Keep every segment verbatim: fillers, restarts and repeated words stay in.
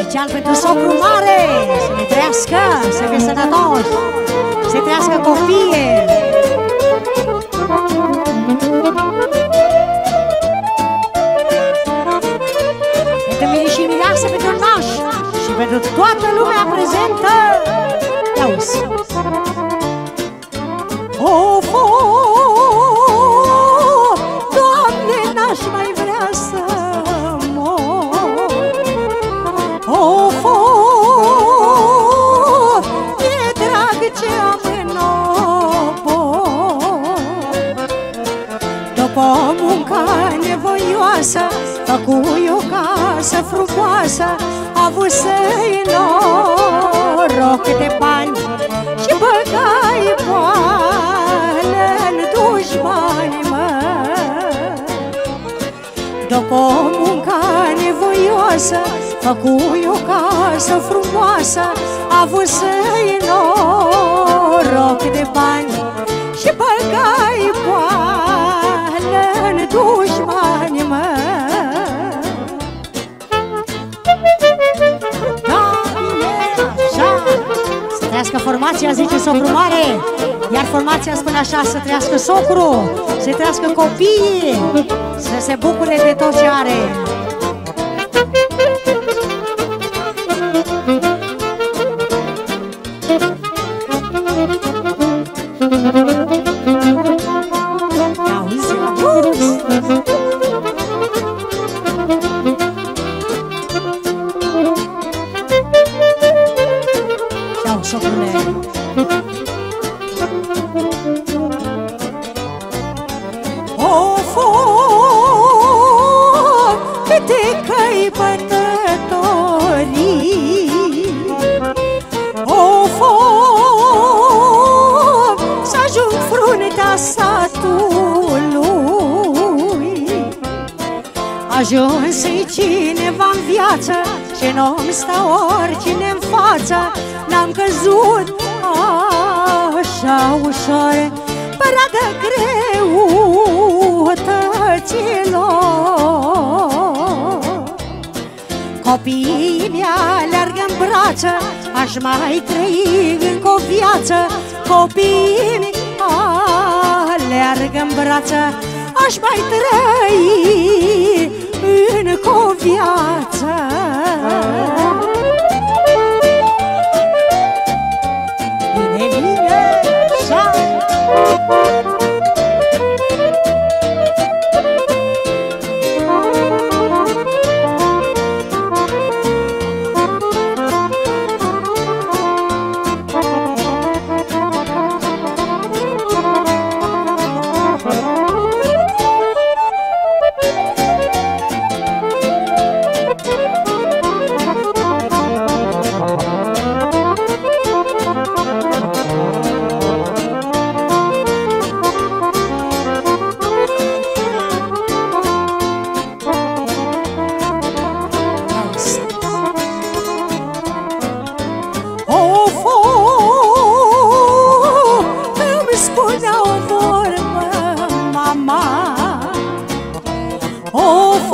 Special pentru socru mare, să ne trăiască, să fie sănătoși, să trăiască copii. Pentru mine și mireasă, pentru naș și pentru toată lumea prezentă. Ia-uzi! Of, of, Doamne, n-aș mai vrea să mor. Of, of, e drag ce am în obor. După munca nevoioasă, făcui o casă frumoasă, avut să-i noroc de bani și băgai boală-n dușmani, mă. După munca nevoioasă, făcui o casă frumoasă, avut să-i noroc de bani și băgai boală-n dușmani, mă. Trăiască formația, zice socru mare, iar formația spune așa: să trăiască socru, să trăiască copiii, să se bucure de tot ce are. Auzi, auzi. Socrule, of, of, câte căi bătătorii, of, of, să ajung fruntea satului. Ajuns-i cineva-n viață și nu-mi stă oricine-n față. N-am căzut așa ușor părada greutăților. Copiii mei alergă-n brață, aș mai trăi încă o viață. Copiii mei alergă-n brață, aș mai trăi încă o viață. Of,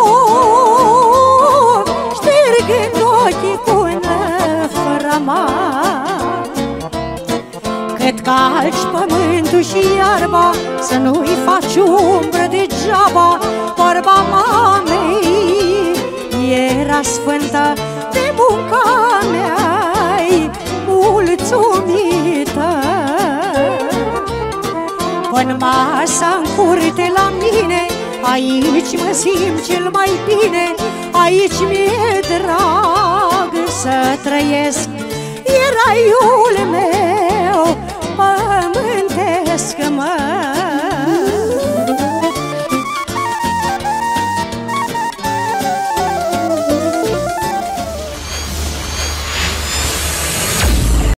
of, ștergând ochii cu năframa, cât calci pământul și iarba, să nu-i faci umbră degeaba. Vorba mamei era sfântă, de munca mea-i mulțumită. Până masa-n curte la mine, aici mă simt cel mai bine, aici mi-e drag să trăiesc. E raiul meu pământesc, mă.